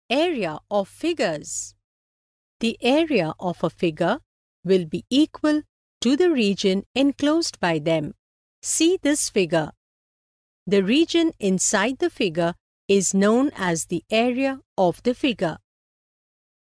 Area of figures. The area of a figure will be equal to the region enclosed by them. See this figure. The region inside the figure is known as the area of the figure.